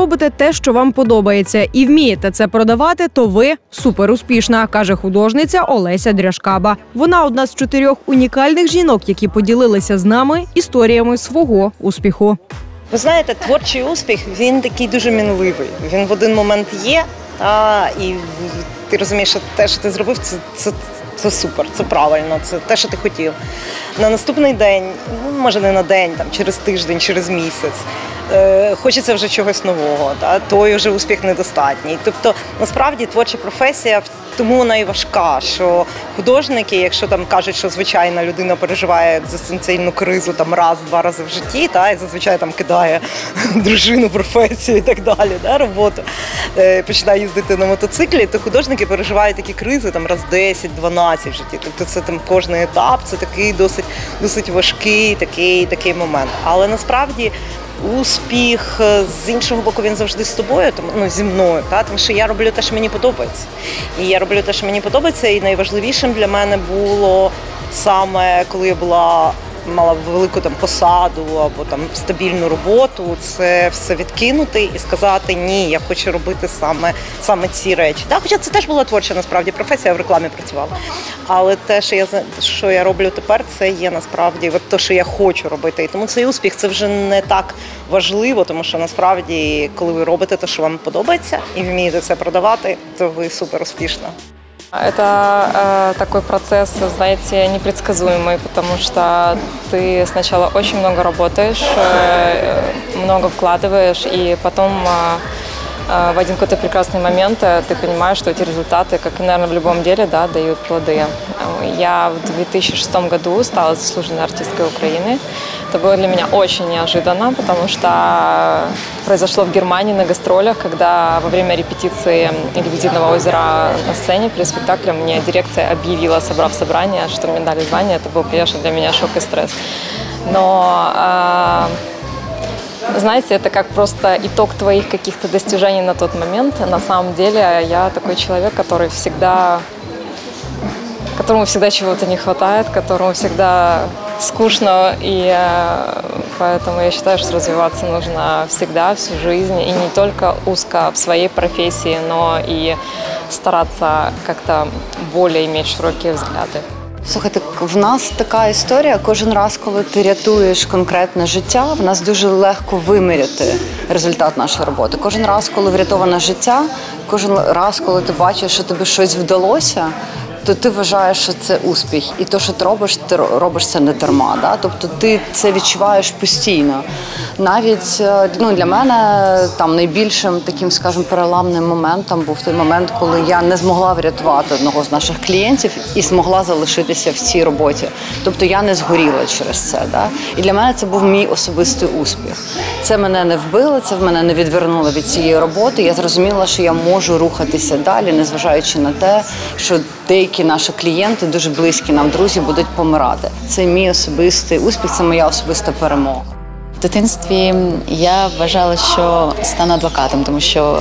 робите те, що вам подобається, і вмієте це продавати, то ви суперуспішна, каже художниця Олеся Дряшкаба. Вона одна з 4 унікальних жінок, які поділилися з нами історіями свого успіху. Ви знаєте, творчий успіх, він такий дуже мінливий. Він в один момент є, і ти розумієш, що те, що ти зробив, це супер, це правильно, це те, що ти хотів. На наступний день, може не на день, там, через тиждень, через місяць, хочеться вже чогось нового, той вже успіх недостатній. Тобто, насправді, творча професія, тому вона і важка, що художники, якщо там кажуть, що звичайна людина переживає екзистенційну кризу там раз-два рази в житті, і зазвичай там кидає дружину, професію і так далі, роботу, починає їздити на мотоциклі, то художники переживають такі кризи там раз 10-12 в житті. Тобто це там кожний етап, це такий досить важкий такий момент. Але насправді успіх, з іншого боку, він завжди з тобою, зі мною, тому що я роблю те, що мені подобається. І я роблю те, що мені подобається, і найважливішим для мене було саме, коли я мала велику там посаду або там стабільну роботу, це все відкинути і сказати, ні, я хочу робити саме ці речі. Хоча це теж була творча, насправді, професія, я в рекламі працювала. Але те, що я роблю тепер, це є насправді те, що я хочу робити. І тому цей успіх, це вже не так важливо, тому що насправді, коли ви робите те, що вам подобається, і вмієте це продавати, то ви супер успішна. Это такой процесс, знаете, непредсказуемый, потому что ты сначала очень много работаешь, много вкладываешь, и потом в один какой-то прекрасный момент ты понимаешь, что эти результаты, как и, наверное, в любом деле, дают плоды. Я в 2006 году стала заслуженной артисткой Украины. Это было для меня очень неожиданно, потому что произошло в Германии на гастролях, когда во время репетиции «Лебединого озера» на сцене перед спектаклем мне дирекция объявила, собрав собрание, что мне дали звание. Это был, конечно, для меня шок и стресс. Но знаете, это как просто итог твоих каких-то достижений на тот момент. На самом деле я такой человек, которому всегда чего-то не хватает, которому всегда скучно, и поэтому я считаю, что развиваться нужно всегда, всю жизнь, и не только узко в своей профессии, но и стараться как-то более иметь широкие взгляды. Слухайте, в нас така історія, кожен раз, коли ти рятуєш конкретне життя, в нас дуже легко виміряти результат нашої роботи. Кожен раз, коли врятоване життя, кожен раз, коли ти бачиш, що тобі щось вдалося, то ти вважаєш, що це успіх. І те, що ти робиш це не дарма. Да? Тобто ти це відчуваєш постійно. Навіть для мене там найбільшим таким, скажімо, переламним моментом був той момент, коли я не змогла врятувати одного з наших клієнтів і змогла залишитися в цій роботі. Тобто я не згоріла через це. Да? І для мене це був мій особистий успіх. Це мене не вбило, це мене не відвернуло від цієї роботи. Я зрозуміла, що я можу рухатися далі, незважаючи на те, що деякі наші клієнти, дуже близькі нам друзі, будуть помирати. Це мій особистий успіх, це моя особиста перемога. В дитинстві я вважала, що стану адвокатом, тому що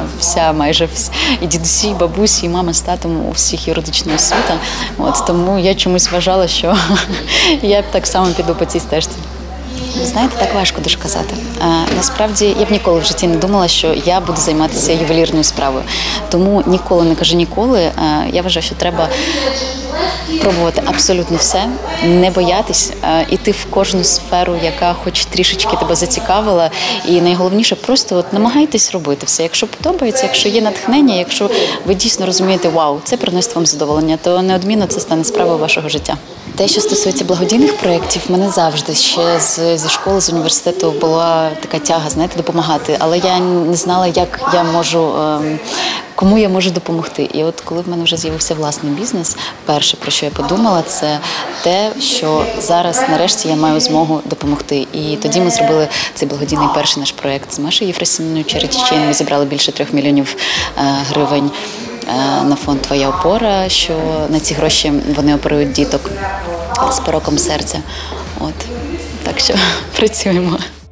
майже і дідусі, і бабусі, і мама з татом у всіх юридична освіта. Тому я чомусь вважала, що я так само піду по цій стежці. Ви знаєте, так важко дуже казати. Насправді, я б ніколи в житті не думала, що я буду займатися ювелірною справою. Тому ніколи не кажу ніколи. Я вважаю, що треба пробувати абсолютно все, не боятись, іти в кожну сферу, яка хоч трішечки тебе зацікавила. І найголовніше, просто намагайтесь робити все. Якщо подобається, якщо є натхнення, якщо ви дійсно розумієте, вау, це приносить вам задоволення, то неодмінно це стане справою вашого життя. Те, що стосується благодійних проєктів, мене завжди ще зі школи, з університету була така тяга, знаєте, допомагати. Але я не знала, як я можу, кому я можу допомогти. І от коли в мене вже з'явився власний бізнес, перше, про що я подумала, це те, що зараз нарешті я маю змогу допомогти. І тоді ми зробили цей благодійний перший наш проєкт з Машею Єфросинівною Charity Chain. Ми зібрали більше 3 мільйонів гривень на фонд «Твоя опора», що на ці гроші вони оперують діток з пороком серця. Так що працюємо.